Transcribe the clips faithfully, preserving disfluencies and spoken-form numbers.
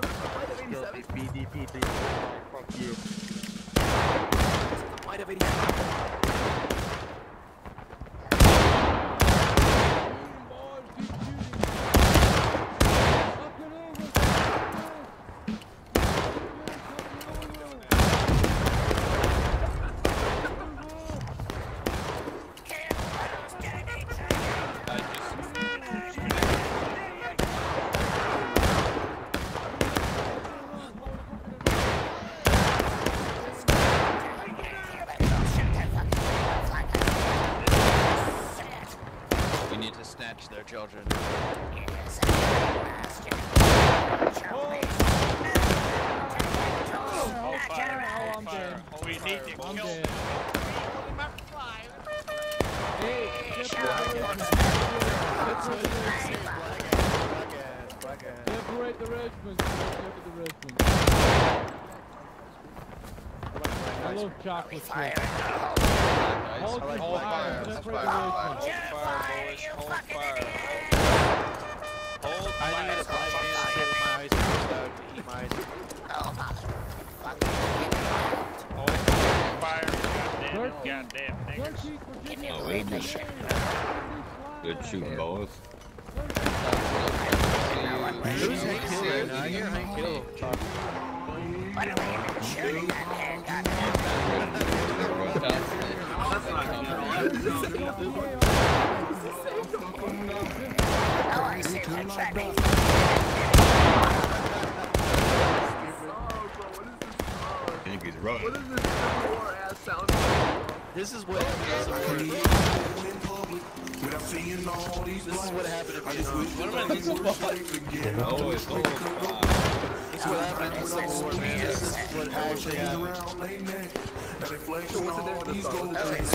P D P D. Fuck you. Might have eighty-seven. Their children. Oh, fire, oh, fire. We need to I'm kill dead. them. Hey, separate the regiments. Separate the regiments. I love chocolate chip. Hold Hold fire. fire. Separate the Hold regiments. fire, boys. Hold fire. Hold I need a fire. black man to sit with my ice cream out to eat my ice cream. Hold fire. Goddamn, goddamn niggers. Oh, wait a minute. Good shooting, boys. Who's Hank Hill right now? I hear Hank Hill talking. What are we even shooting that man? Goddamn. Oh, I see that trapping. He's running. What is this war ass sound? This is what. This is what happened to me. Oh, it's over. This is what happened in Civil War, man. This is what actually happened. So what's the difference? Oh, it's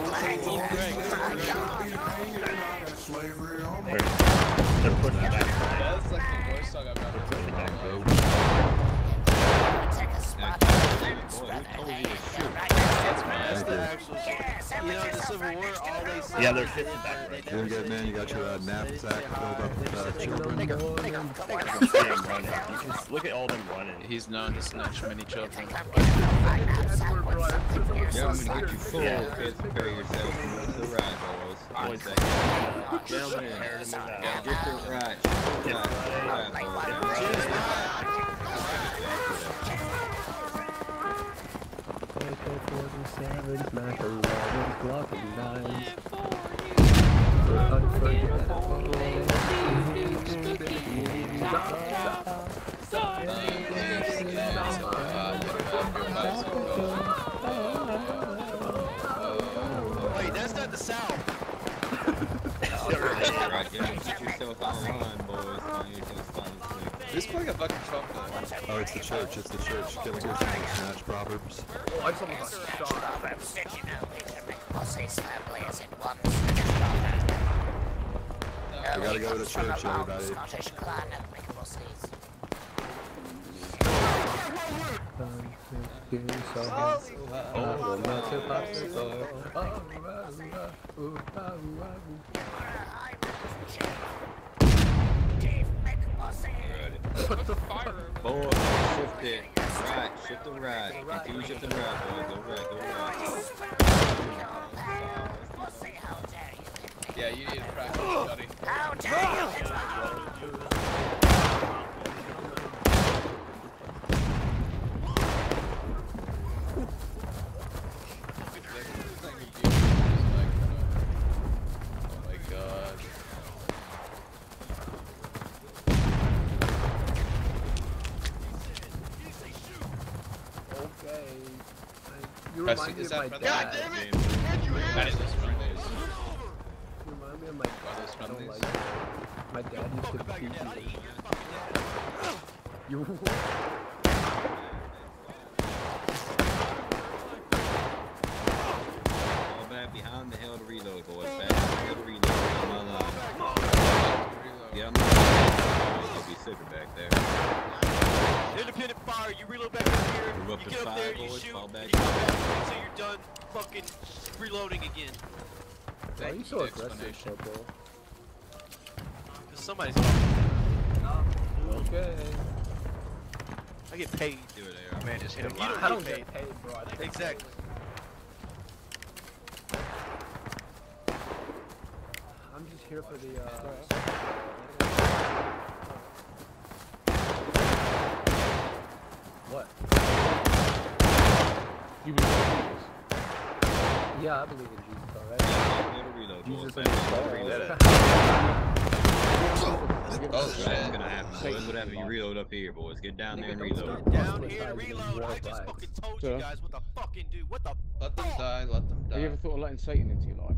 They're putting it back. That's like the worst song I've ever heard. take a spot. That's the actual. You know, in the Civil War, all they said. Yeah, they're sitting back. Doing good, man. You got your uh, nap sack filled up with uh, children. You can see him running. You can look at all them running. He's known to snatch many children. Yeah, I'm gonna get you full. Kids, prepare yourself to the ride, boys. One second. Gentlemen, get the ride. Get the ride, forty-seven, smash eleven, Glock nine. Unforgettable. Wait, that's not the South. This play got fucking Trump though. Oh, it's the church. It's the church. Can we hear some snatch proverbs? Oh, I just almost got shot. Proverbs did you know we can make pussies family as it once. We gotta go to the church, everybody. Scottish clan of make pussies. What the fuck? Boys, shift it. Right, shift the right. Continue shifting right, boys. Go right, go right. Yeah, you need to practice, buddy. How dare you! Oh my god. Okay. You Press remind me is of that my for dad. God damn it! That is this friendlies. You remind me of my dad. I don't like it. My dad used to beat me. You. Fall back behind the hill to reload, boys. Back to the hill to reload. Get on my line. Get on my line. You'll be sicker back there. Independent fire, you reload back up here. Move up You to get up there, five, you boys. shoot, Fall back. you come back so you're done fucking reloading again. Why are you so aggressive, Popo? Cause somebody's Okay. get paid. Do it, Aaron. Man, just hit him You don't live. I don't get get paid, bro. I think Exactly. I'm just here for the, uh... What? You believe in Jesus? Yeah, I believe in Jesus, alright? Jesus and his Oh, shit. That's gonna happen, boys. Whatever, you reload up here, boys. Get down there and reload. Down here to reload. I just fucking told you guys what the fucking do. What the Let them die, let them Have you die. ever thought of letting Satan into your life?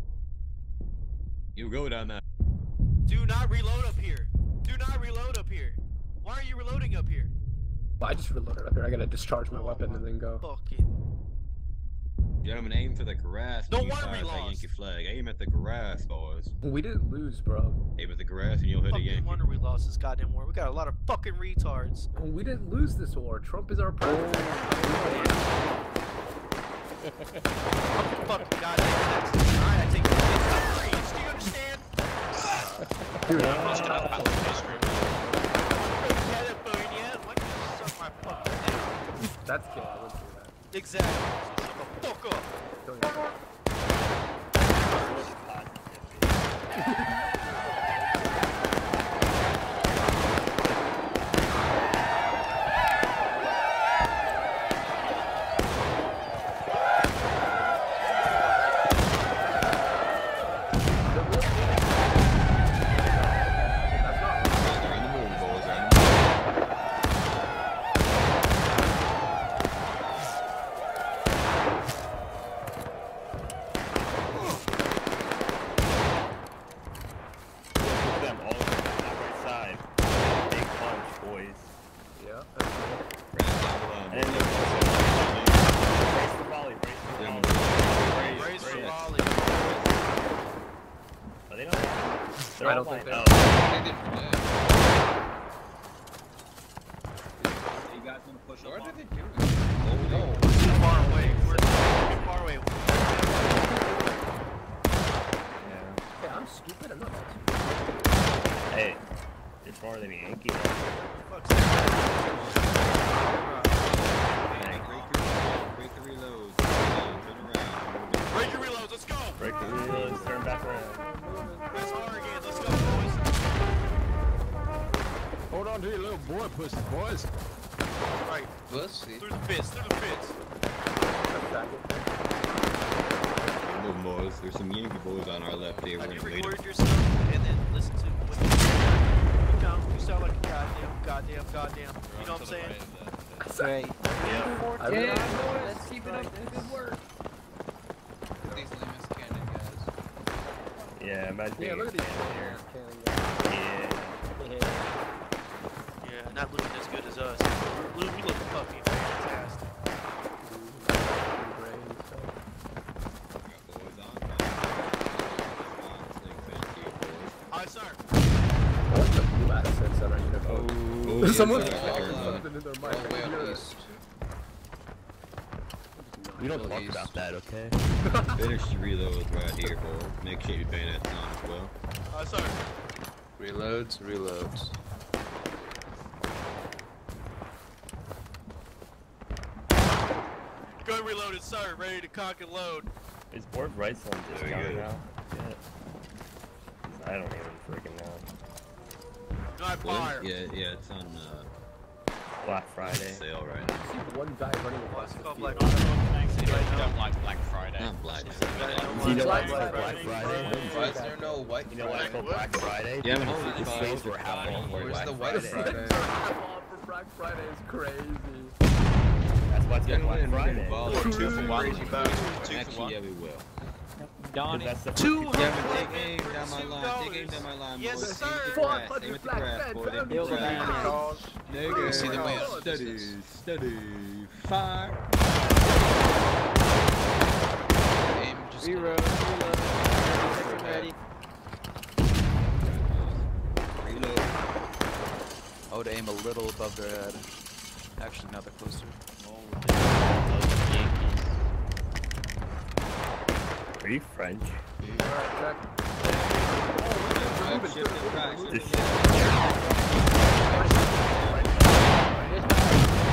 You go down there. Do not reload up here. Do not reload up here. Why are you reloading up here? Well, I just reloaded up here. I gotta discharge my weapon and then go. Fucking. Gentlemen, aim for the grass. No when you wonder fire we that lost. Yankee flag. Aim at the grass, boys. We didn't lose, bro. Aim at the grass and you'll hit a Fucking Yankee. wonder we lost this goddamn war. We got a lot of fucking retards. We didn't lose this war. Trump is our president. Fucking goddamn next. Alright, I take the freeze. Do you understand? Dude, California. Why can't you suck my fucking dick? that's gay. I wouldn't do that. Exactly. So shut the fuck up. Don't do that. They're in the moon, boys. They're in the moon. Them all on that right side. Big punch, boys. Yeah, that's cool. And then there's also brace the volley, brace the Yeah, volley. Raise for brace. volley. Oh, they don't. They're I all don't think lined they up. They did for that. You guys want to push What up are on they it? doing? Oh, no. We're too far away. We're too far away. Yeah. Hey, I'm stupid. I'm not that stupid. Hey, you're smarter than me, Yankee. Fuck's Break the reload. Break the reload. Turn around. Break your reloads. Let's go. Break the wheels, turn back around. Press R again. Let's go, boys. Hold on to your little boy pussy, boys. Right. Pussy. Through the fits. Through the fits. Move, boys. There's some Yankee boys on our left here. We're Have you gonna lead them. recorded yourself and then listen to what you know, you sound like a goddamn, goddamn, goddamn. You know what I'm saying? Say. Yeah. I really, Let's keep it up. Good work. These limits cannon guys. Yeah, imagine yeah, being look at a these. fan here. Yeah. Yeah. Yeah, not looking as good as us. Lou, we look fucking fantastic. Boys on. Aye, sir. What the blue accents that are uniform? Oh, Someone yes, fucking sir. something in their mic. All the way I can up hear it. east. We don't talk East. about that, okay? Finish the reloads right here, boys. Make sure you pay that time as well. Aye, sir. Reloads, reloads. Gun reloaded, sir. Ready to cock and load. Is board right on There we discount go. now? Yeah. I don't even freaking know. Not What? fire. Yeah, yeah, it's on uh, Black Friday. sale right now. I see one guy running across the Called field. Black Friday. Don't like Black Friday. Not Black. Do you know why it's called Black Friday. Friday? Why is there no white You know why it's called Friday? Black Friday? Yeah, but Because holy the fuck. sales were half off for Where's Black the white Friday. Friday? Off for Black Friday is crazy. That's why it's called Black Friday. Two for one. Two for Actually, one. yeah, we will. Donnie. That's the Two first- Devin, hundred take aim down my line. Take aim down my line, Yes, boys. sir. Aim at the four grass. Aim hundred at the black grass, men, boys. Aim at the build a grass. man. Nigga. See the way up. Steady, steady. Fire. Aim just Zero. ready. Reload. I would aim a little above their head. Actually, now they're closer. Are you French? Alright, check. Shift it right, shift This it shit. right.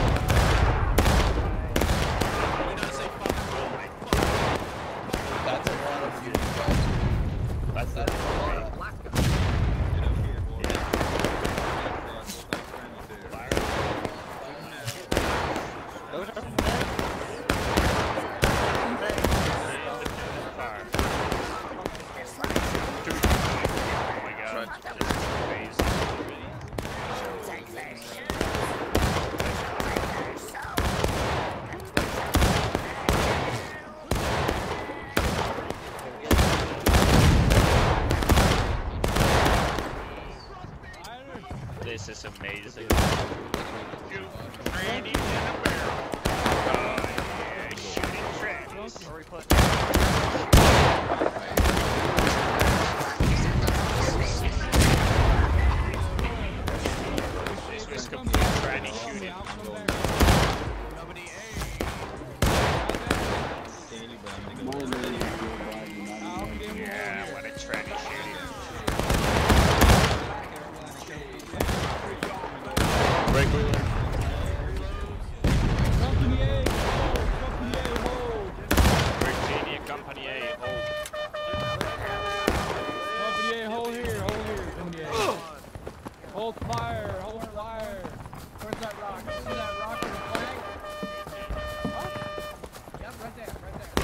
tranny shooting. Company A. Yeah, what a tranny shooting. Break wheeler. Company A, hold. Company A, hold. Virginia Company A, hold. Company A, hold here, hold here. Company A. Hold fire, hold fire. Where's that rock? See that rock in the flag? Huh? Yep, right there, right there.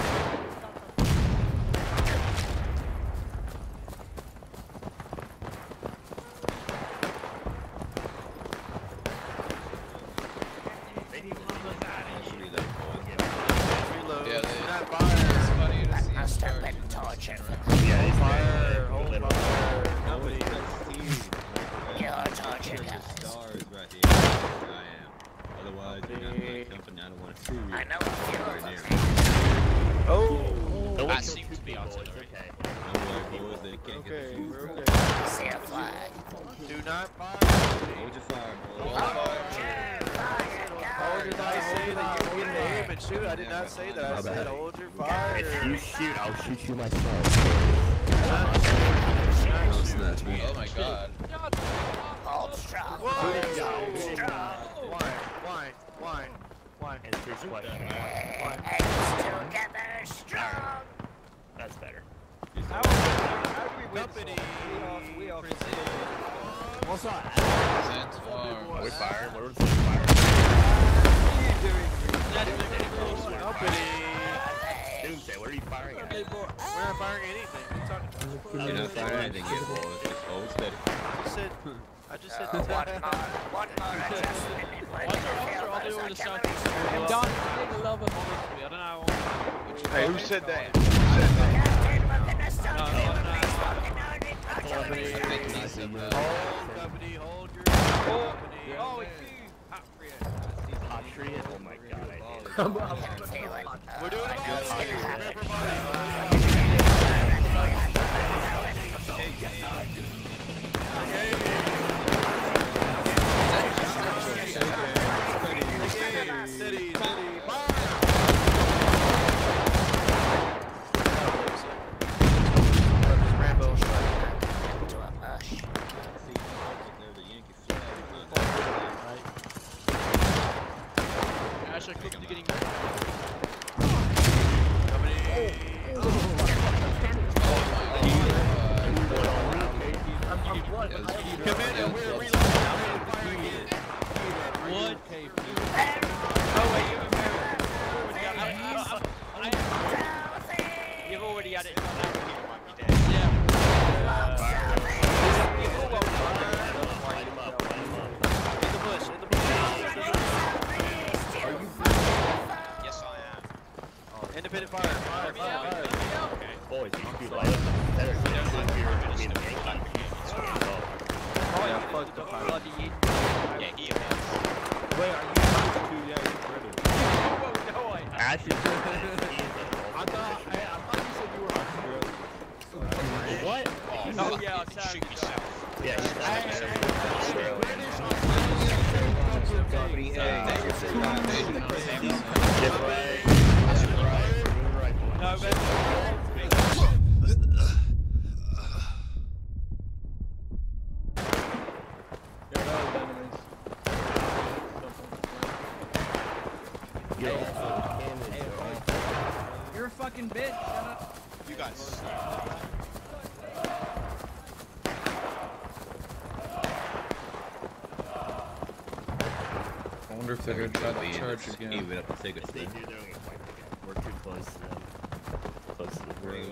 Yeah, they, it's funny to see Must have him been torture. Yeah, he's Fire, hold fire. Company. You're torture The guys. stars right here. I am. Otherwise, you're not my company. I don't want to see you. I know a few of them. Oh. That seems to be artillery. Okay. Don't worry, boys. They can't Okay, get the we're fuse. okay. See a flag. Do not fire. Hold your fire, boys. Hold your fire, How did I say that you get to aim and shoot? I did not say that. I said hold your fire. If you shoot, I'll shoot you myself. Oh my god. Hold strong. Whoa. Hold strong. Why? Why? Why? Why? Answer his question. Hands together strong. That's better. Company. What's up? Sent farm. We're firing. We're firing. Company. Doomsday, what are you firing at? We're not firing anything. What are you talking about? You're not firing anything yet, boys. Just hold steady. I just said. I just said. Oh, one more. One more adjustment and we're What's gonna our fail officer all the way those over to South artillery And East? Don, they love him. I don't know. Hey, who said that? Captain, we're gonna stop No, them no, when no. they fucking already artillery. I think he said that. Hold, company. Hold your company. Oh, it's Hot tree? Oh my god, I did. I'm, I'm, I can feel it. We're doing it all. City, city, fire! Rambo shot. To a bush. Ash, I cooked you getting. Commander, we're reloading. Fire again. What? Oh, wait, you You've already had it. Yeah. In the bush, in the bush. Yes, I am. Independent fire. Fire, fire, fire. Boys, you should be like better than if you're I mean, the main game. Oh, yeah, fuck the fire. Bloody yeah, he is. Wait, are you supposed to? Yeah, you're British. No, I. Ash is I thought, I, I thought you said you were Australian. what? Oh, yeah, I'm sorry. Shoot yourself. Yeah, Company A. No, man. You're a fucking bitch. Shut up. You guys. I wonder if they're gonna try to charge again. Even up to take a They step. do their own fight again. We're too close to them. Close to the road.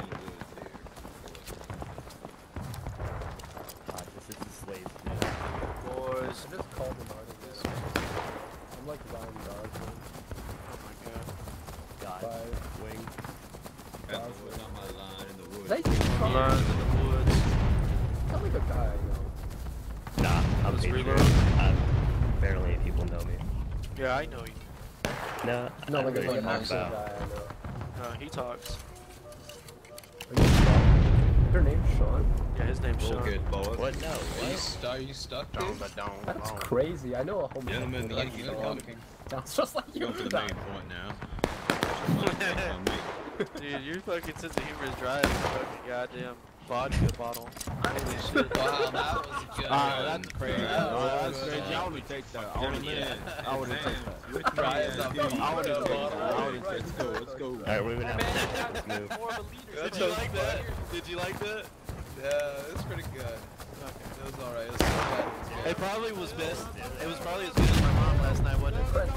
God, this is the slaves, dude. Boys. I just called him out of this. I'm like Ryan Gosling. Oh my god. God. Five. Wing. That was on my line in the woods. They just call Line in the woods. sound like a guy I know. Nah, I'm Let's Patriot. reload. Um, barely people know me. Yeah, I know you. No, No, I like a really like an talk actual about. guy I know. No, he talks. Are you Sean? Your name's Sean? Yeah, his name's All Sean. good, boys. What? No. Are you, st are you stuck, dude? That's crazy. I know a whole Gentlemen, like like you talking. sounds just like you. Going for the Dog. main point now. Dude, your fucking sense of humor is dry as a fucking goddamn vodka bottle. Holy shit. Wow, that was a good Ah, one. that's crazy. That Oh, was that's good. crazy. I would take that. I would Yeah. take I would take that. Dry as a I would take vodka that. bottle. I would take Let's go, let's go. Alright, we're gonna have to move. Did you like that? Did you like that? Yeah, it's pretty good. It was alright. It was so bad. It was good. It probably was best. It was probably as good as my mom last night, wasn't it?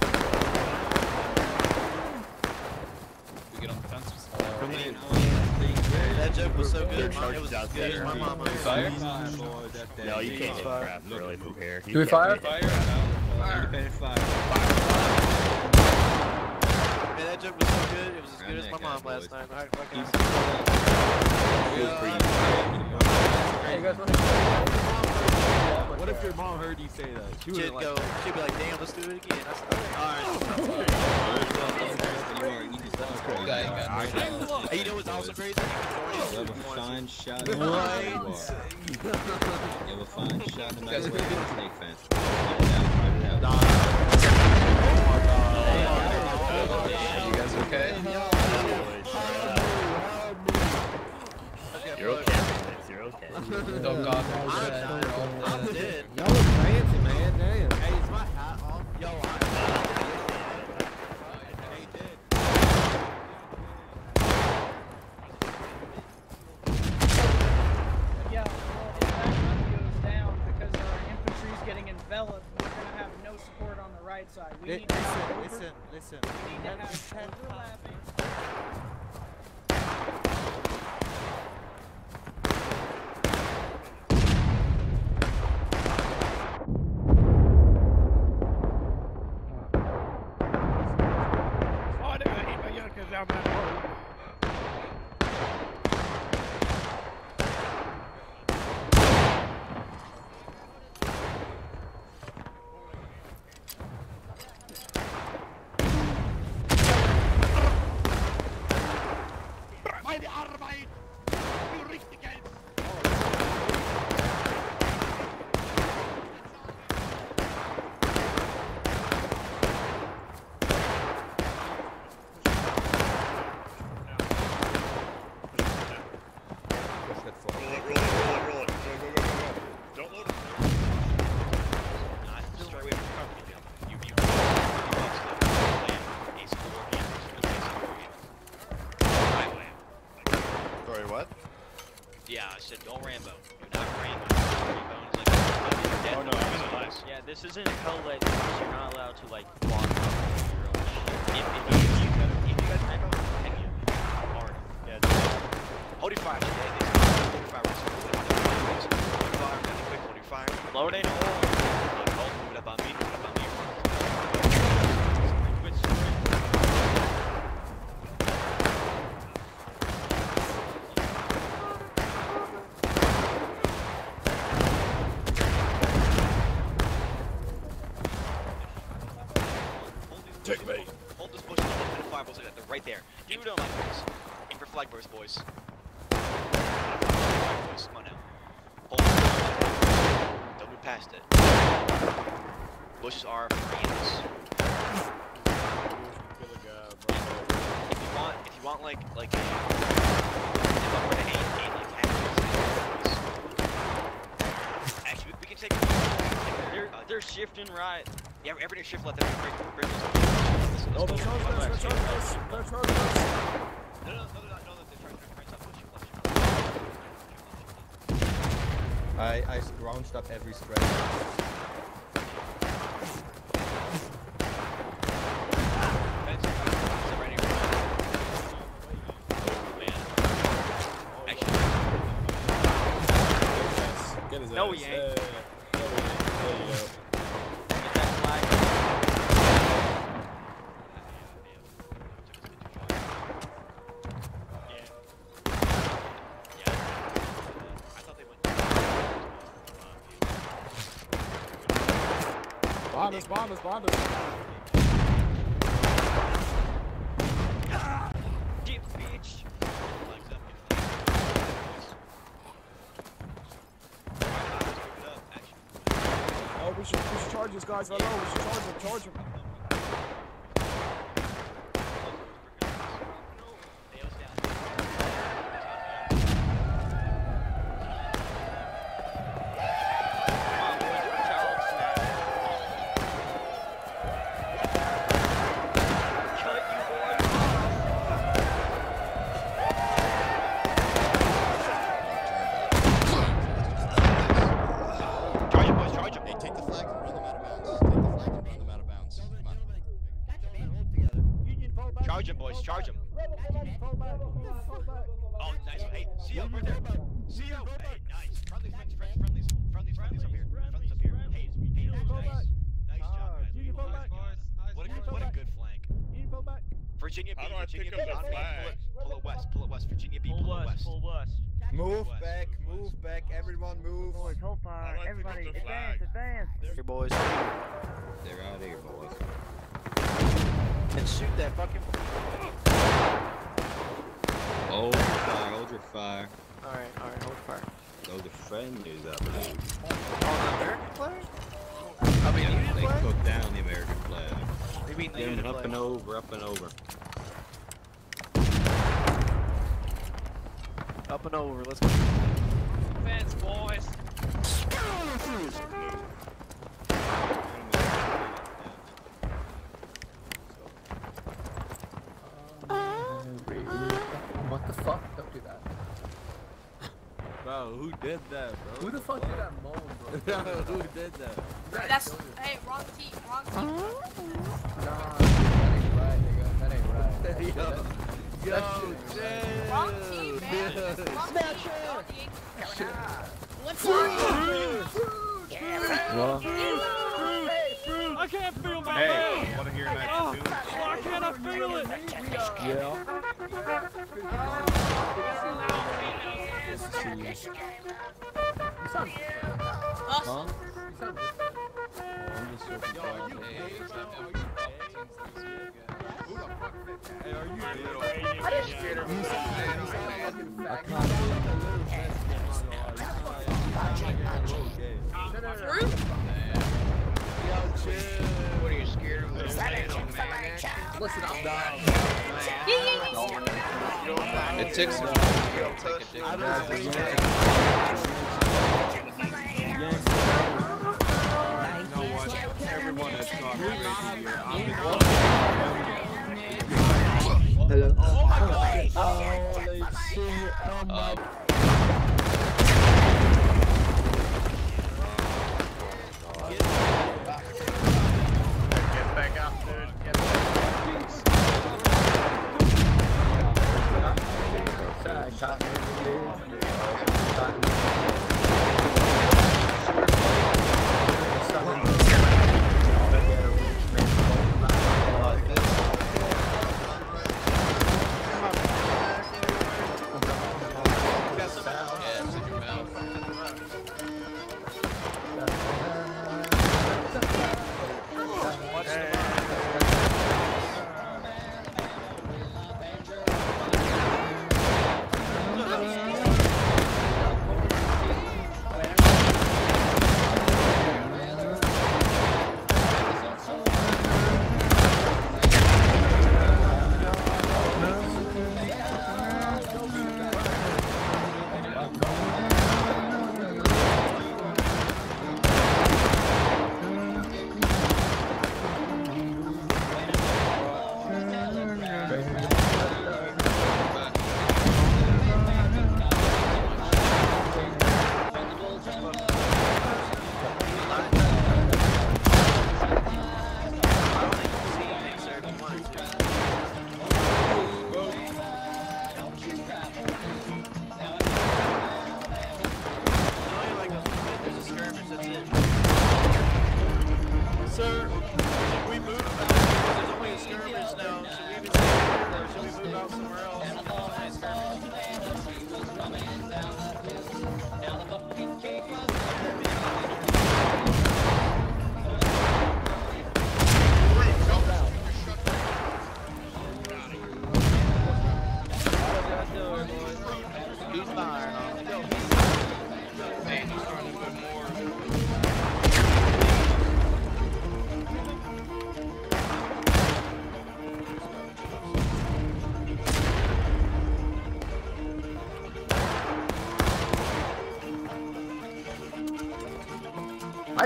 We get on the fence. That joke was so good. They're It was as charged good as my downstairs. mama. Fire? No, you can't take crap really from here. You Do we can't fire? take it. Fire? Independent fire. Man, that joke was so good. It was as good as my that guy, mom last boys. night. I fucking Hey, you guys want to? What if your mom heard you say that? She She'd would go, like. she'd be like, damn, let's do it again. I said, alright. Guy ain't got no Hey, you know what's also crazy? You have a fine shot. You What? have a fine shot no matter where you're snake fence. Fight it out, fight it out. You guys okay? You're okay, man. You're okay. Don't cough. I'm done. I'm dead. Y'all look fancy, man. Damn. Hey, is my hat off? Yo, I'm Yeah, well, if that run goes down because our infantry's getting enveloped, we're gonna have no support on the right side. We need to have over, Listen, listen. we need to have overlapping. Yeah, I said don't Rambo. You're not Rambo. Rambo is like dead. Oh no, yeah, this isn't hell let because you're not allowed to like walk up your own shit. If, if, you, if, you, if you guys Rambo, can you? Hard. Yeah. Hold your fire. Yeah, this is hold your fire. Hold your fire. Really quick. Hold your fire. Loading. Hold. Hold. Move it up on me. Move it up on me. Quit. Take me. Hold this bush and the fireballs like that. They're right there. You don't like this. Aim for flag burst, boys. Flag burst. Come on now. Hold it. Don't move past it. Bushes are for animals. If you want, if you want like like a, if I'm gonna aim, aim like casuals. Actually, we can take. They're uh, they're shifting right. Yeah, everybody shift left. Everybody break, break, break. Oh, they're charging us. They're charging us. They're charging us. No, no, no, no, no, no, they're trying to right side, push, left, I I scrounched up every strike. fence, is right here. Oh, man. Actually, Get his no, ass. he ain't. Uh, there you go. Get that flag. Yeah. Yeah. I thought they went. Behind us, behind us, behind us. Get bitch. Flags up, get These guys are low. We should charge them, charge them. Charge him, boys, charge him. Oh, nice. Hey, C O right there. C O. Hey, nice. Friendlies, friendlies, friendlies, friendlies, friendlies up here. Friendlies up here. Hey, hey, nice. Nice job, guys. What a, what a good flank. Virginia B, Virginia B, on me. Pull it west, pull it west. Virginia B, pull it west. Pull west. Move back, move back, everyone move. Boys, hold fire. Everybody, advance, advance. Here, boys. They're out of here, boys. And shoot that fucking. Hold your fire, hold your fire. Alright, alright, hold fire. Those are friendlies, I believe. Oh, the American flag? I mean, Yeah, Union they flag? took down the American flag. They mean the Then Union up flag. and over, up and over. Up and over, let's go. Fence, boys. What the fuck? Don't do that. Bro, who did that, bro? Who the fuck did that moan, bro? Who did that? That's hey, wrong team, wrong team. Nah, that ain't right, nigga. That ain't right. Yo, yo, Jay. Wrong team, man. Wrong team. What's up? What? I can't feel my Hey, leg. wanna hear an Oh, action too? why can't I feel it? Yeah. Huh? Hey, are you little? What are you scared of? Listen, I'm down. It takes a Everyone that's talking crazy here. I'm Hello. Oh my god. Holy shit. Oh my god. Get back up, dude. Get back.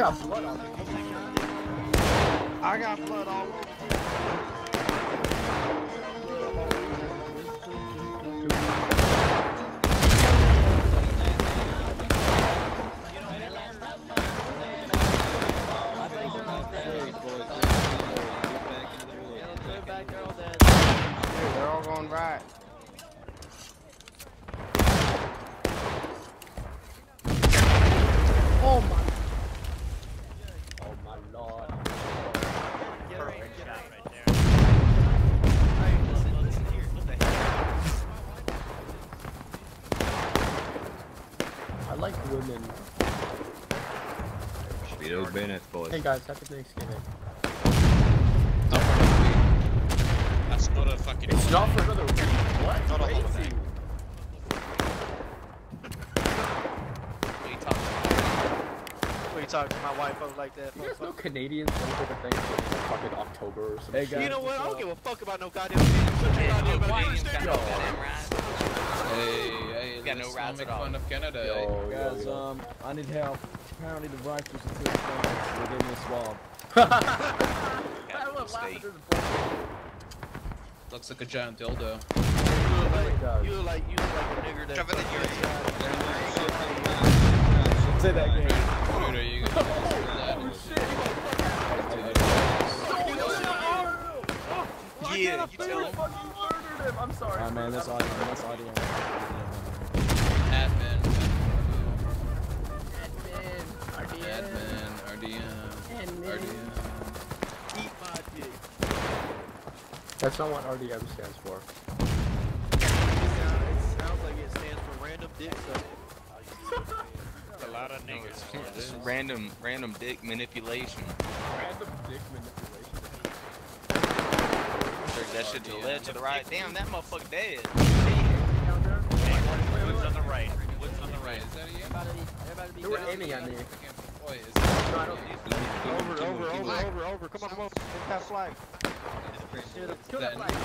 got blood on me. I got blood all over. They're all going right. Oh my. Oh my lord. Perfect shot right there. Hey, listen, listen here. What the heck? I like women. Speedo's Bennett, boys. Hey guys, happy Thanksgiving. That's not a fucking. It's not for another week. What? Not a Crazy. holiday. What are you talking to my wife over like that? You guys know Canadians celebrate the Thanksgiving in fucking October or something? Hey, guys. You know what? I don't give a fuck about no goddamn Canadian. Shut your goddamn mouth. Hey, hey, Got no let's rights not make at all. fun of Canada. Yo, Guys, yo, yo. um, I need help. Apparently the righteous are too strong. They gave me a swab. I love laughing through the bullshit. Looks like a giant dildo. You look like you look like a nigger that. Shove it in your Say that game. Dude, are you gonna Yeah, you tell him. I'm sorry. Alright, man, that's audio. That's audio. Admin. Admin. Admin. R D M. R D M. Eat my dick. That's not what R D M stands for. It sounds like it stands for random dick sucking. A lot of niggas. This is random, random dick manipulation. Random dick manipulation. That shit to the left, to the right. Damn, that motherfucker dead. Woods on the right. Woods on the right. Is that you? They were aiming at me. Boy, is No, I don't think Over, over, over, over, over. Come on, come on. Get that flag. Kill that that flag.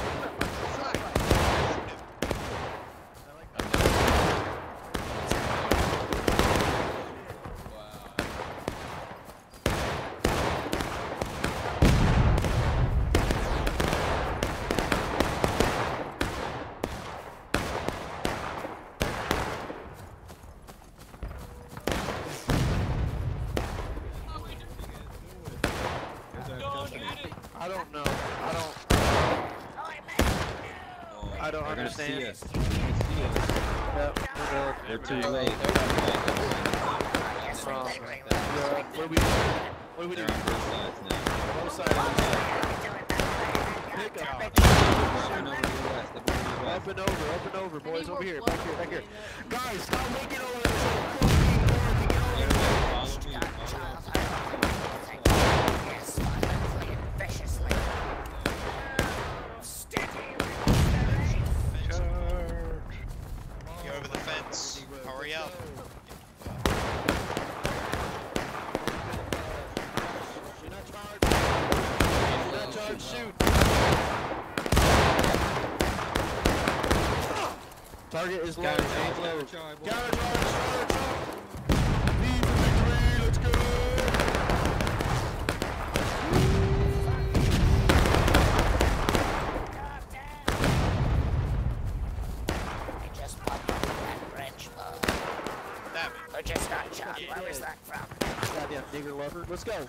I don't know. I don't. I don't They're gonna understand. see us. They're gonna see us. Yep. They're too late. Uh, what do we do? What do we do? They're on both sides now. Both sides. Pick up. They're over to the west. They're over to the west. Up and over, up and over, boys. Over here, back here, back here. Guys, stop making all this. Get away. Follow me. Follow me. Yes, violently and viciously. Steady. Get over the fence. Hurry up. You're not charged. You're not charged. Shoot. Target is low. Counter Aim charge, low. counter charge, boys. Counter charge. Counter charge. Lead the victory. Let's go. I just popped up that wrench bug. Damn it. Or just got shot. Where was that from? Goddamn digger lover. Let's go.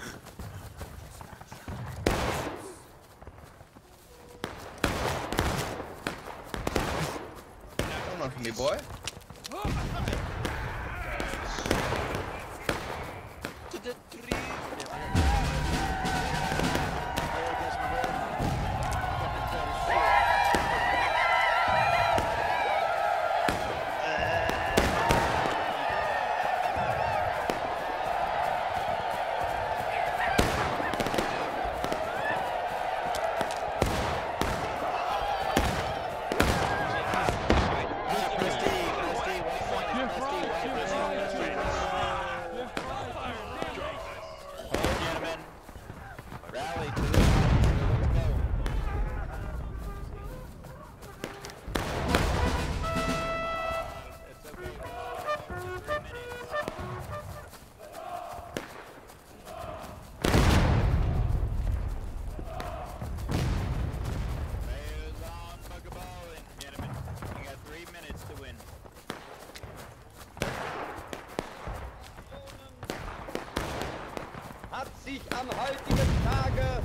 Come on for me, boy. To the tree. am heutigen Tage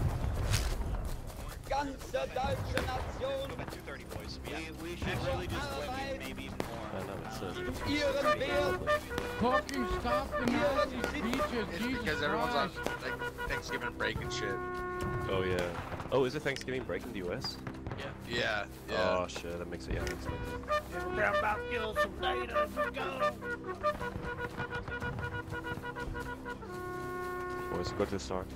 ganze deutsche Nation We should really just win, maybe even more. I know it's zu ihren Wert, Fucking stop the Nazi speeches, It's Jesus because everyone's on Christ. like Thanksgiving break and shit. Oh yeah. Oh, is it Thanksgiving break in the U S? Yeah. Yeah, yeah. Oh shit, that makes it yeah. Unexpected. We're about to kill some data. Go. Boys, go to the start.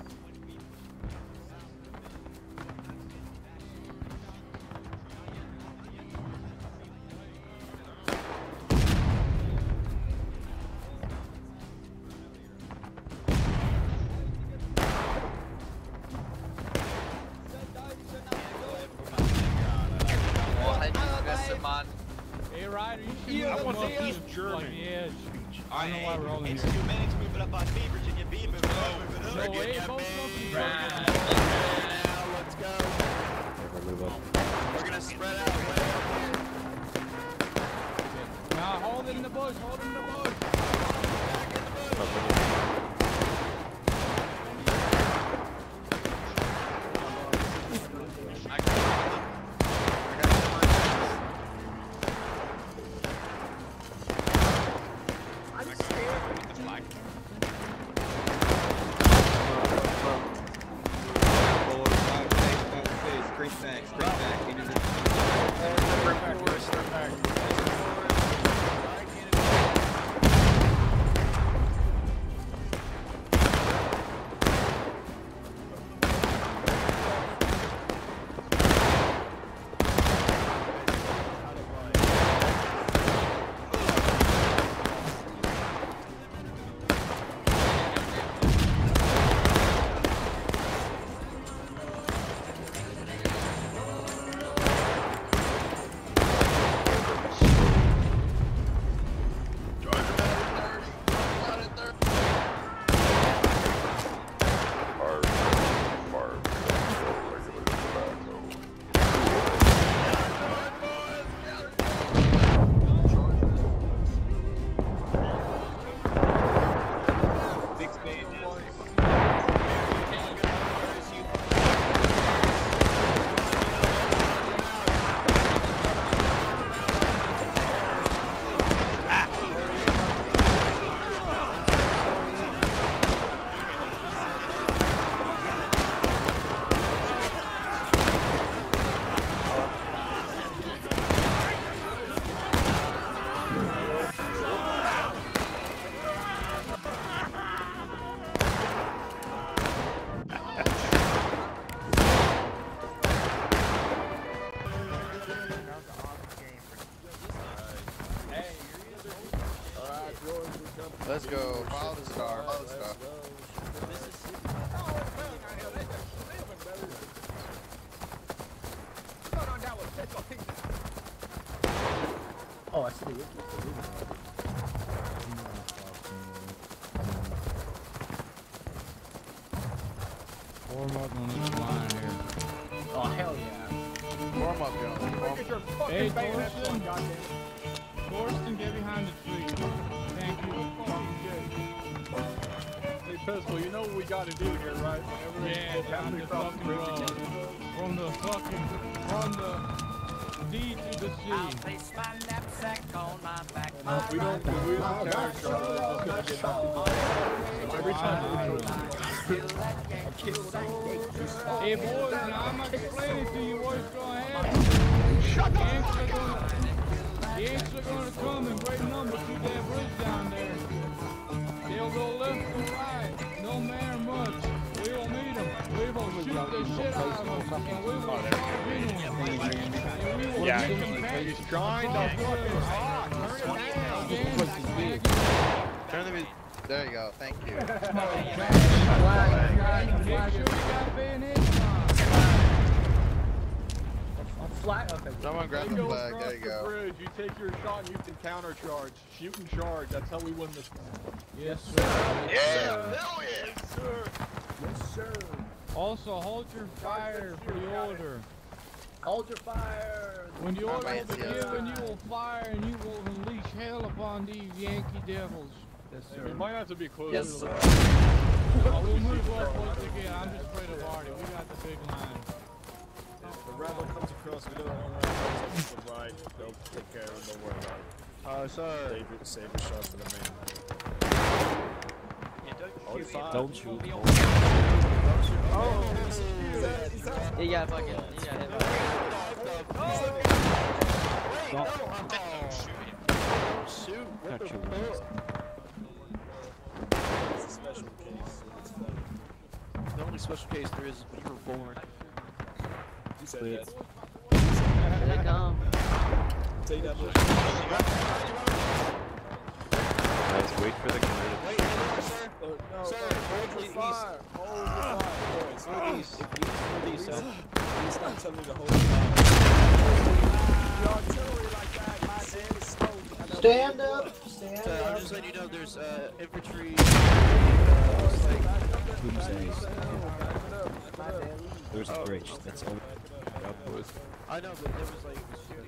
Hey, Ryder, you should I move want up to to East the German. fucking edge. I I don't know why we're all in It's here. two minutes moving up on me, Virginia B moving up. No way, both of you. Let's go. Everyone move up. We're gonna spread out. Now hold it in the bush, hold it in the bush. Let's go. Follow the star. Follow the star. Oh, I see the wiki. Form up on this line here. Oh, hell yeah. Form up, Jones. Hey, Thorsten. Thorsten, get behind the tree. Thank you. Hey, Pistol, you know what we gotta do here, right? Whenever Yeah, down the fucking road. From the fucking, from the D to the C. Place my knapsack on my back. No, if we don't, if we don't carry each other, we're just gonna get every time we Hey boys, now I'm explaining to you what's gonna happen. Shut up! The Yanks are gonna come in great numbers through that bridge down there. They'll go left or right, no matter much. We will meet them. We will shoot the shit out of them, and we will charge into them. And we will Yeah, take them back. he's trying to fucking hot. Turn it down. Turn the music. There you go. Thank you. Make sure you got bayonets on. Flat, okay. Someone grab You the go flag. across There you the go. bridge, you take your shot and you can counter charge. Shoot and charge, that's how we win this. Yes, sir. Yeah! Hell yes, sir! Yes, sir. Also, hold your fire for the order. Hold your fire. When the order Alright, will be yeah. given, you will fire and you will unleash hell upon these Yankee devils. Yes, sir. We might have to be close. Yes, to sir. the oh, we'll move up once again. I'm just afraid of Artie. We got the big line. If the rebel comes across, we don't want to run to the right. They'll take care of it. Don't worry about it. Oh, sir. Save your, save your shots for the main. Yeah, don't Oh, shoot. fine. Don't shoot. Oh, You got fucking. You got hit. Wait, no, I'm oh. shooting. Don't shoot. What the fuck? It's a special case. It's fun. The only special case there is when you were born. You said that. Here they come. Take that look. Guys, wait for the community. Wait, sir. No, sir, hold your fire. Hold your fire. Boys, hold these. If you hold these, sir. Please not tell me to hold the fire. Your artillery like that, my damn is slow. Stand up. Stand So, I'm up. just letting you know there's uh, infantry. There's a bridge. That's all. I know, but there was like shooting.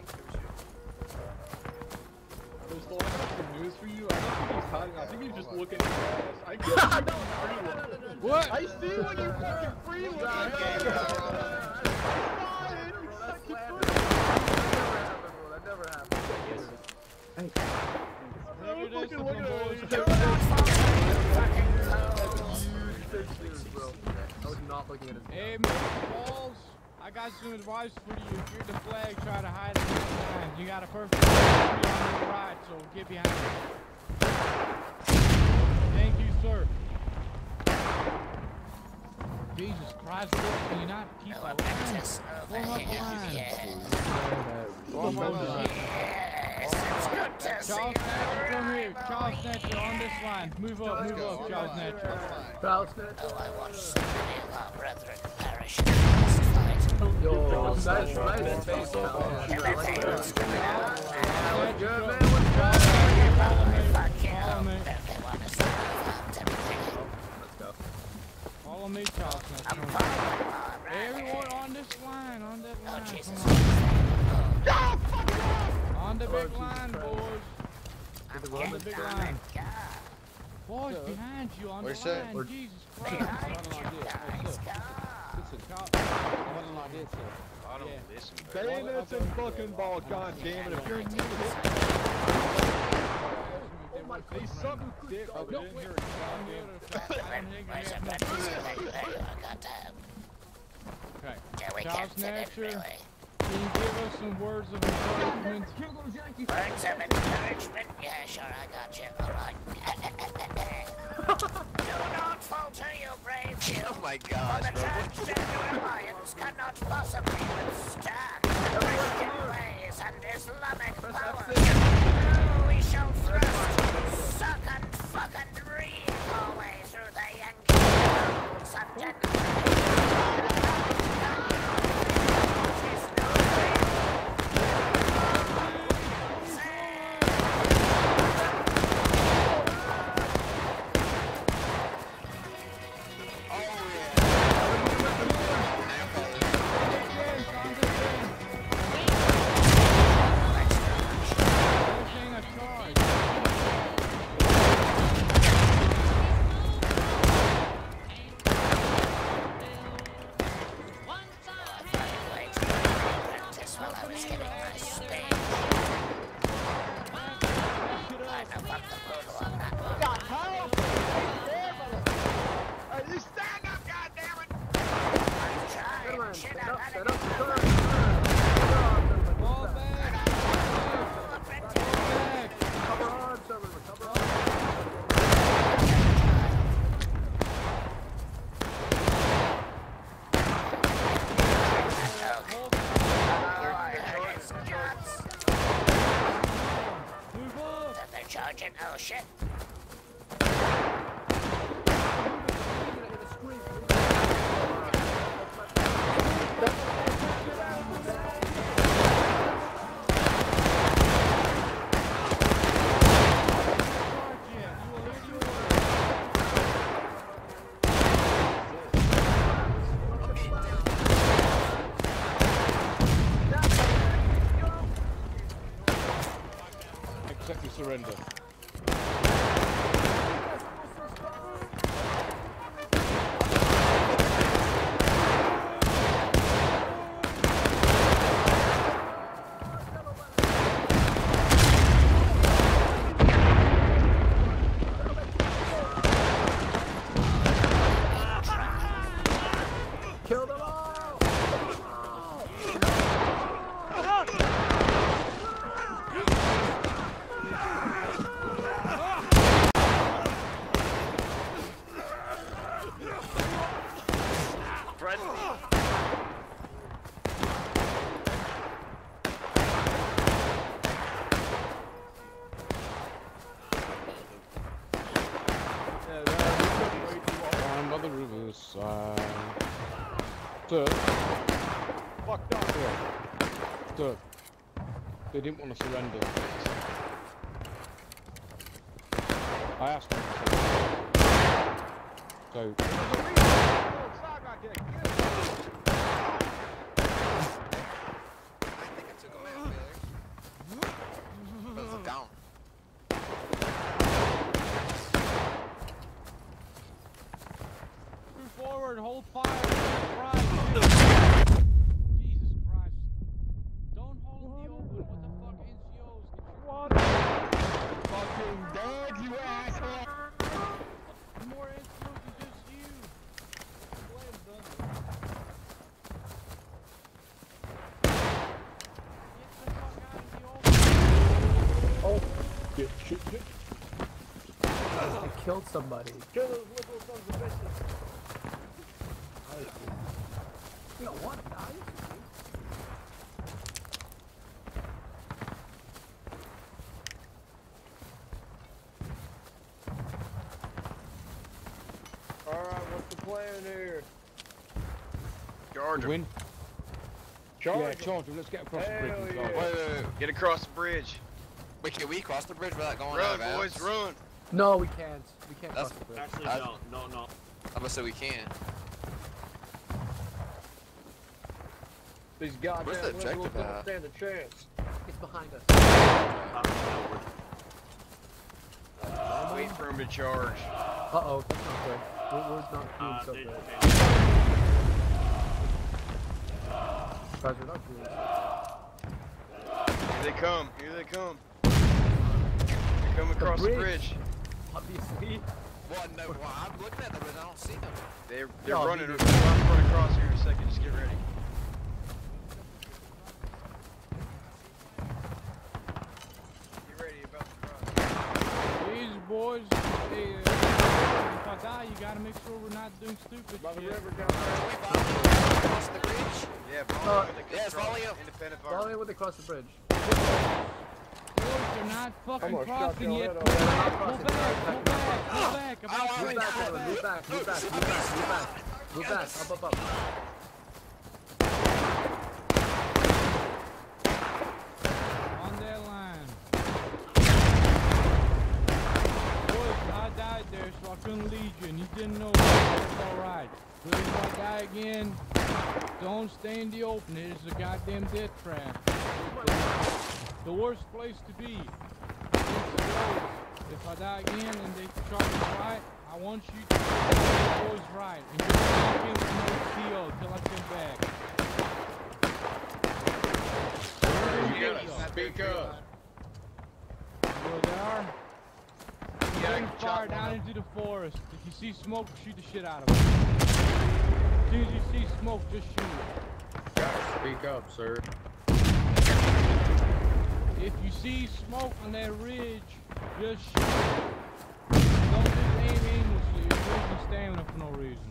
There was shooting. Crystal, I got some news for you. I don't think he's hiding. I think he's just looking at your ass. I get you. What? I see when you fucking freeload. That never happened. Hey. Maybe there's some boys. I was not looking at his Hey, Mister Balls, I got some advice for you. If you're the flag, try to hide it behind. You got a perfect tree on your right, so get behind it. Thank you, sir. Jesus Christ, Lord, can you not keep a line? Form up the line. Form up the line. Charles Snatcher, come here. Charles Snatcher on this line. Move up, move up, Charles Snatcher. Charles Snatcher. Oh, I watched so many of our brethren perish in the last fight. Yo, nice, nice face, pal. What's good, man? What's good? Follow me, Charles Snatcher. Everyone on this line, on that line. Oh, Jesus. Come on. On the big line, boys. On the big line. Boys, behind you on the Where's that? line. Jesus Christ. I don't listen. Bayonets and fucking ball, goddammit. If you're new to this, they suck dick. Oh, we didn't hear it. Where's the breakfast? There you are, goddamn. Okay. Joey Charles can't fit it, Snatcher, really. can you give us some words of encouragement? Words of encouragement? Yeah, sure, I got you. Alright. Do not falter, you brave few. Oh my gosh, For the bro. transgender alliance cannot possibly withstand the Christian ways and Islamic power. We shall thrust, suck and fuck and read our way through the Yankee mountains and gently. Charging, oh shit. Accept your surrender. Down by the riverside. Sir. Fucked up here. Sir. They didn't want to surrender. I asked them to surrender. So. Down. Move forward, hold fire. Right. Jesus Christ. Don't hold in the open. What the fuck, N C Os? What? Fucking dead, you asshole. More N C Os than just you. Blame them. Get the fuck out of the open. Oh, shit, shit, shit. I killed somebody. Kill those liberal sons of bitches. You don't want to die. Alright, what's the plan here? Charge him. Win. Charge Yeah, him. charge him. Let's get across Hell the bridge. and yeah. charge. Wait, wait, wait. Get across the bridge. Wait, can we cross the bridge without going out Run, of boys, bounds? run. No, we can't. We can't That's- cross the bridge. Actually, I- no, no, no. I'm gonna say we can. These goddamn Where's the liberals objective don't at? stand a chance. It's behind us. Wait for him to charge. Uh-oh, that's not good. We're, we're not doing Uh, so they, good. they, Guys, we're not doing so Here they come. Here they come. They're coming across the bridge. bridge. good. Obviously. Well, no, well, I'm looking at them and I don't see them. They're they're No, running. they They're about to run across here in a second. Just get ready. Get ready. About to cross. These boys, hey, uh, if I die, you gotta make sure we're not doing stupid By the shit. river down there. Cross the bridge? Yeah, Uh, follow them when they yes, come follow across. you. Independent Follow fire. me when they cross the bridge. Boys, they're not fucking gonna shut crossing your yet. head Pull off. back, They're pull not back, crossing. pull back, pull back. Ow, About ow, Move right, back, pull Taylor. back. Move back, move back, move back, move back. Move back, up, up, up. On that line. Boys, I died there, so I couldn't lead you, and you didn't know that. It's alright. But if I die again, don't stay in the open. It is a goddamn death trap. The worst place to be. If I die again and they charge us right, I want you to do the boys right. And just walk in with no C O till I come back. You gotta speak up. Go there. You gotta Bring chop fire one down up. into the forest. If you see smoke, shoot the shit out of it. As soon as you see smoke, just shoot it. Speak up, sir. If you see smoke on that ridge, just shoot it. Don't just aim aimlessly. You're wasting stamina for no reason.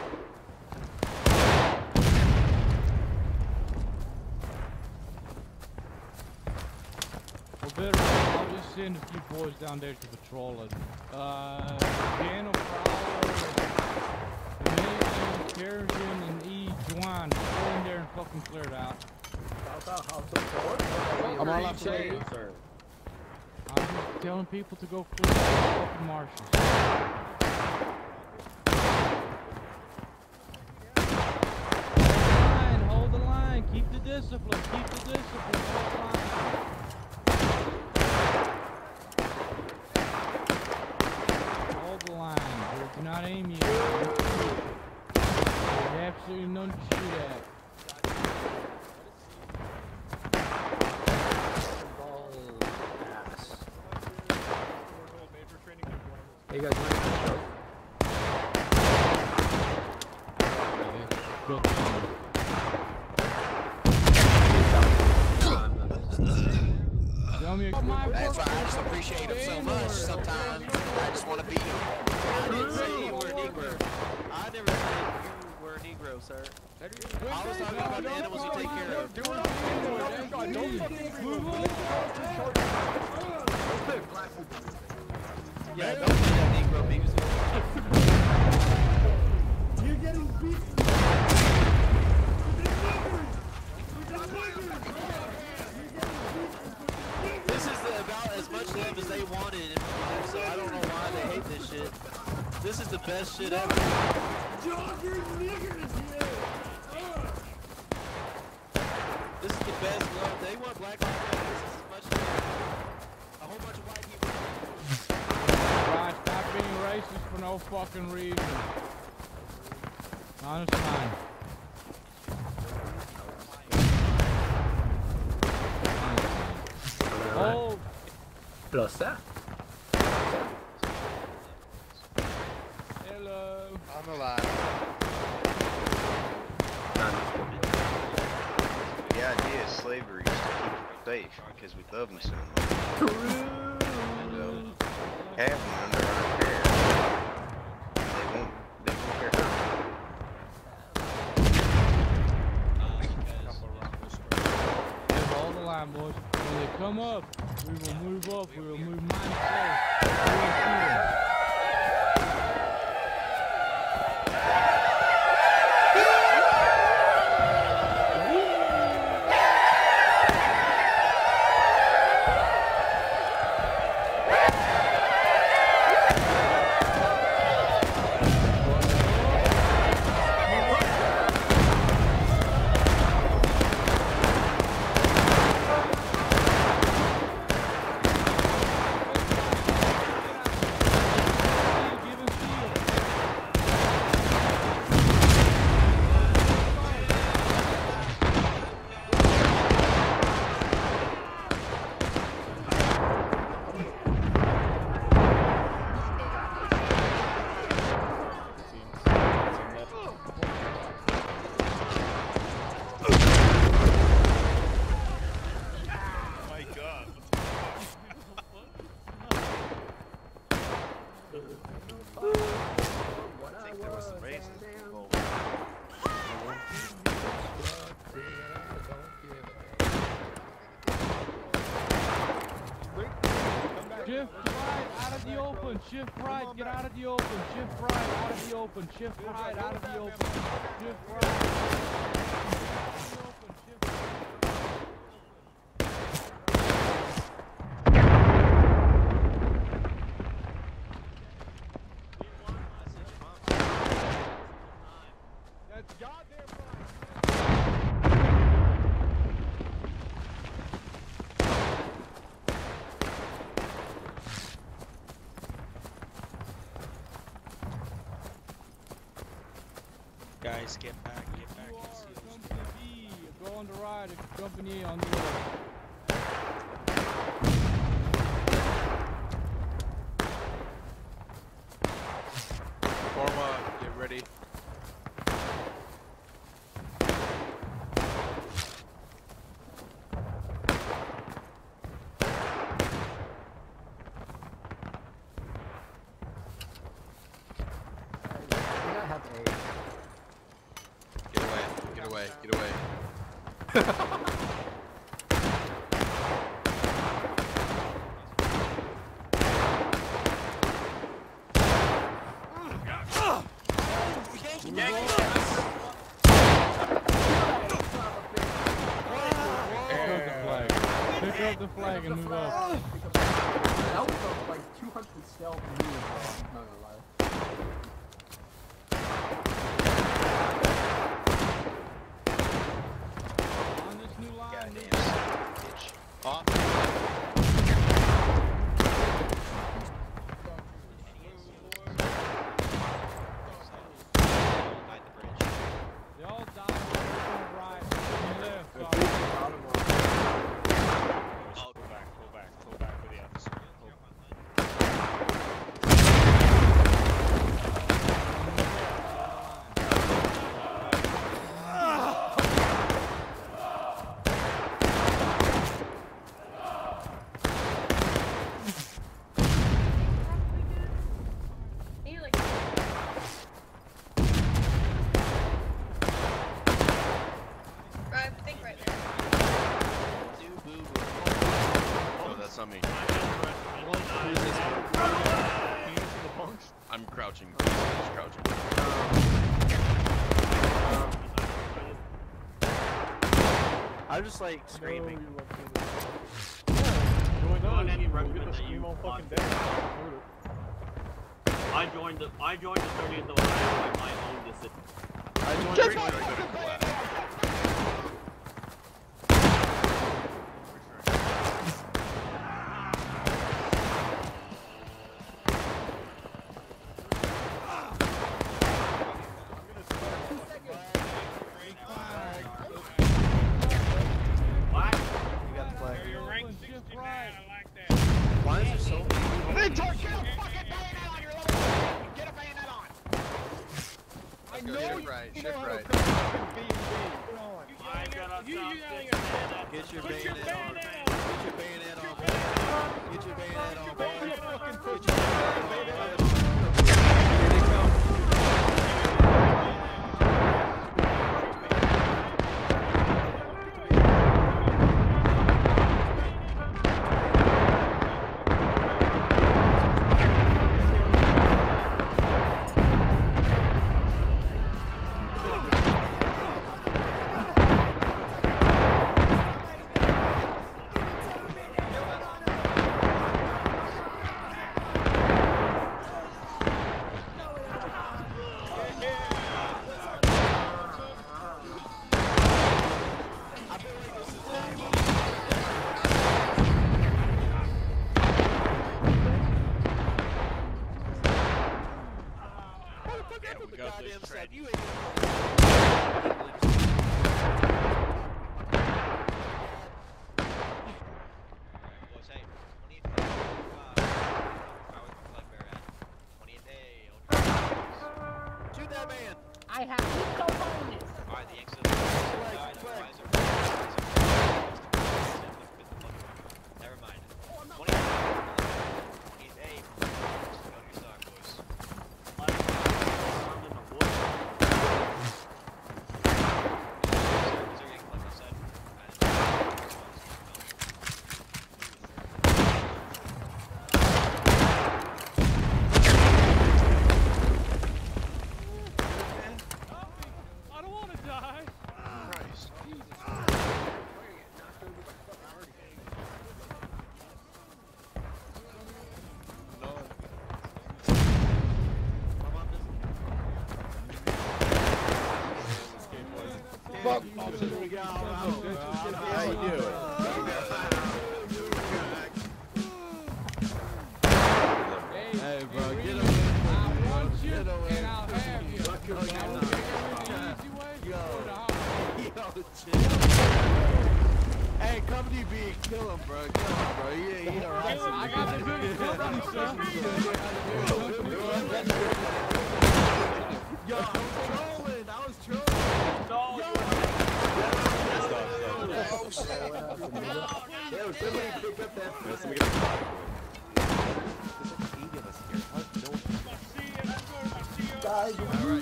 Or better, I'll just send a few boys down there to patrol it. Uh, Dan O'Fowler, Dominican, Kerrigan, and E. Juan, go in there and fucking clear it out. I'm all up to date, sir. I'm just telling people to go clear the fucking marshes. Hold the line, hold the line, keep the discipline, keep the discipline, hold the line. Hold the line, but do not aim you. There's absolutely none to shoot at. Hey guys, want to show? Good thing. Tell me my That's why I just appreciate him so much. Sometimes I just want to beat him. I didn't say you were a Negro. I never said you were a Negro, sir. I was talking about the animals you take care of. Do it up. Don't fucking move on. Yeah, don't play that Negro music. You're getting beat. This is the, about as much love as they wanted in life, so I don't know why they hate this shit. This is the best shit ever. Jogger niggers, yeah. This is the best love. They want black lives matter. This is as much love. A whole bunch of white people. Right, stop being racist for no fucking reason. I understand. Oh! Blossa? Hello! I'm alive. The idea is slavery is to keep them safe because we love them so much. And um, have them under our care. They won't, they won't care. There's all the line, boys. When they come up, we will move up. We will move mighty close. We will see them. Shift right, get out of the open. Shift right, out of the open. Shift right, out of the open. Shift right. That's goddamn Guys, get back, get back. Company B, go on the right, company on the left. Form up, get ready. Get away, get away. Pick up the flag and move up. That was a, like two hundred stealth move, bro. I'm not gonna lie. coming. Who's this one? Can you see the punks? I'm crouching. Just crouching. I'm just like screaming. Join on any recommend that you fucking dead. I joined the I joined the thirtieth of Ohio by my own decision. I joined the thirtieth. Why is there so many people? Hey, Torch, get a fucking bayonet on your level one! Get a bayonet on! I know shift right, shift right. I gotta You- you stop yelling this at- Get your Put your bayonet on. bayonet on! Get your bayonet on, boy. Get your bayonet on, boy. Get your bayonet on, boy. Goddamn side. You ain't shoot that man. I have no bonus! Alright, the Yanks never mind. twenty-eight A. Go to your stock, boys. I don't want to die. Christ. Fuck. How you doing? Hey, bro, get Reed, away from I me, bro. want you, Get away and I'll from me. have you. Fuck your I will mouth. give you the easy way Yo. or the hard way. Yo, chill. Hey, come to B and kill him, bro. Kill him, bro. He ain't he alright. I got the good stuff, Yo, I was trolling. I was trolling. No, Yo. Stop, stop. Yo, somebody pick up that Yo, somebody get a flag for it. guys.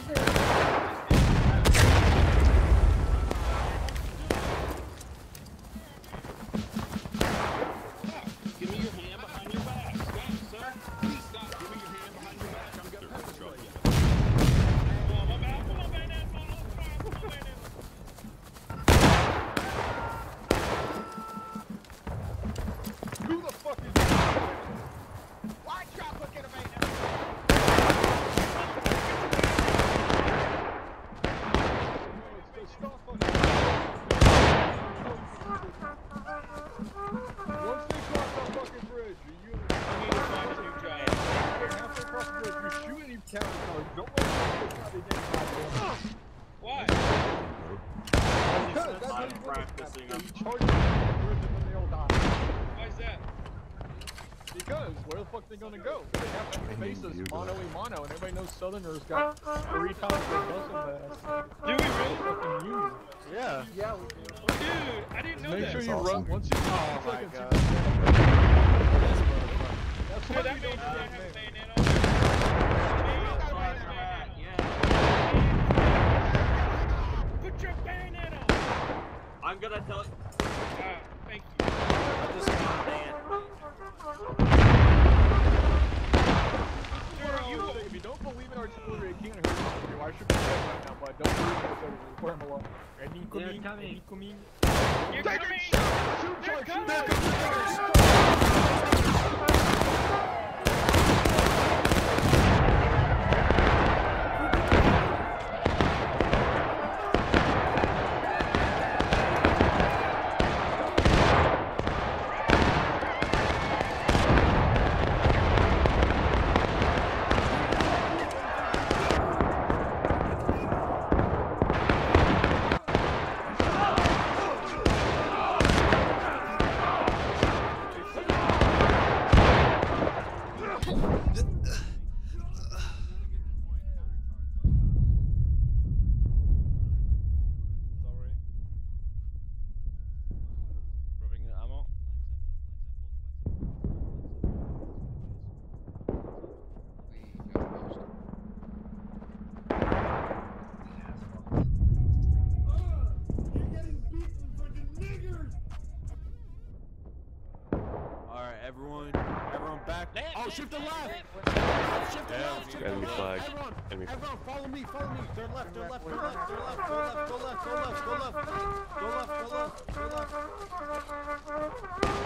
give me your hand behind your back. Stop, sir. Please stop. Give me your hand behind your back. I'm gonna pepper spray you. Come on, my man. Come on, man. Come on, come on, man. Who the fuck is that? Why drop look at a bayonet? Once they cross that fucking bridge, you I need to find a new giant. halfway across the bridge, you're shooting these counter cards. Don't let them get goddamn. Why? Because that's how I'm you practicing. You charge them on the bridge and then they all die. Why is that? Because where the fuck they gonna go? They have to bases mono a mono, and everybody knows Southerners got three times their muscle mass. Do we really? Fucking you. Yeah. Yeah, we do. Dude, I didn't know Make that. sure you run once you Oh my seconds. god. That's Dude, why that you made don't you have have a men. bayonet on. Put your bayonet on! I'm gonna tell. Ah, thank you. just found Dan. If you don't believe in artillery, it can't hurt you. I should be dead right now, but don't believe in artillery. Where am I alone? Any coming? Any coming? You're Take coming! it! Shoot, shoot, shoot, shoot! There comes the Everyone, everyone back. Oh, shift to left. Shift to left. Shift to Enemy left. flag. Everyone, Enemy flag. everyone, follow me. Follow me. Turn left. Turn left. Turn left. Turn left. Go left. Go left. Go left. Go left. Go left. Go left. Go left.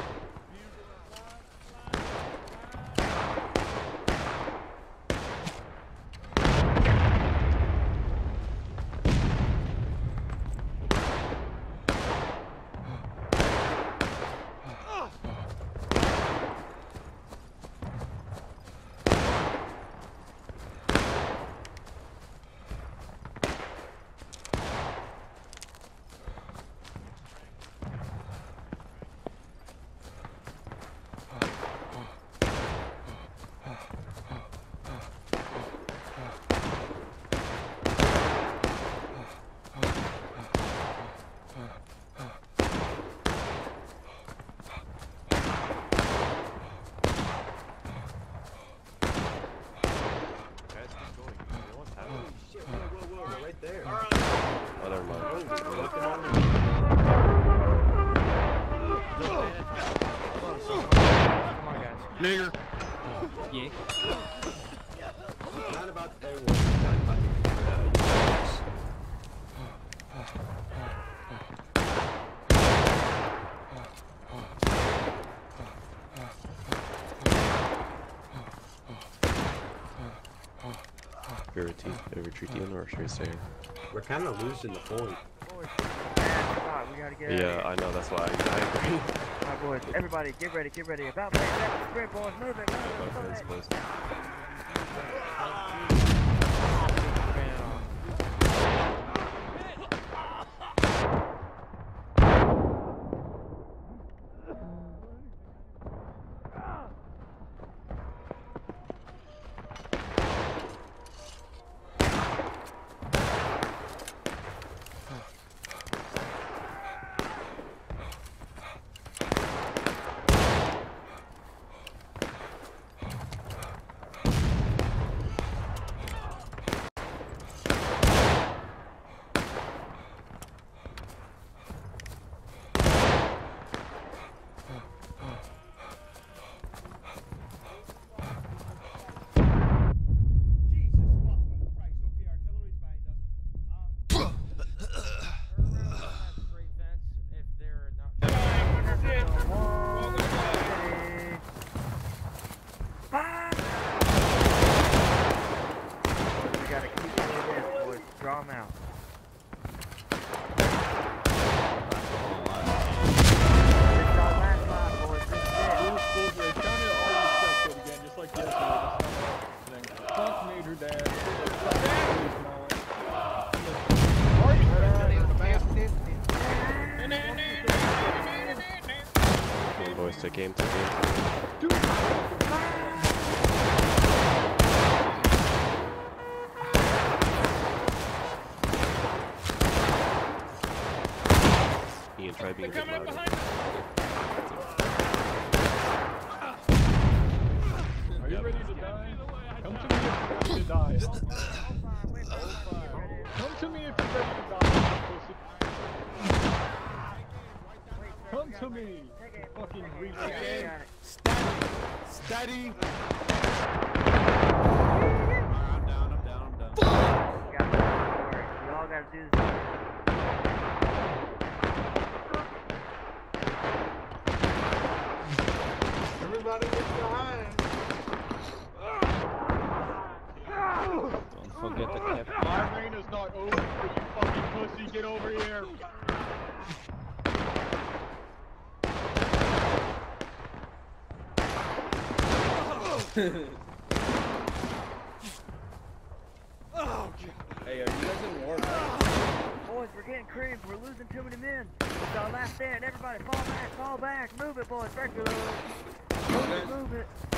Nigger. Yeah. Not about the not about You're a team. Should we retreat even or should we stay here? We're kind of losing the point. We gotta get Yeah, I know. That's why I, I agree. My boys, everybody, get ready, get ready. About to that sprint, boys, move it, move it, move it. Close. Draw them out. Boys, take aim, take aim. Ian, try being a bit louder. Are you ready to die? Come to me if you're ready to die. Come to me if you're ready to die. Come to me. Fucking reach Okay. Steady. Steady. I'm down, I'm down, I'm down. Got it. Don't worry. We all gotta do this. Everybody get behind. Don't forget the cap. My reign is not over, you fucking pussy. Get over here. Oh, God. Hey, are you guys in war? Boys, we're getting creamed. We're losing too many men. It's our last stand. Everybody fall back, fall back. Move it, boys. Break it. Move it, move it.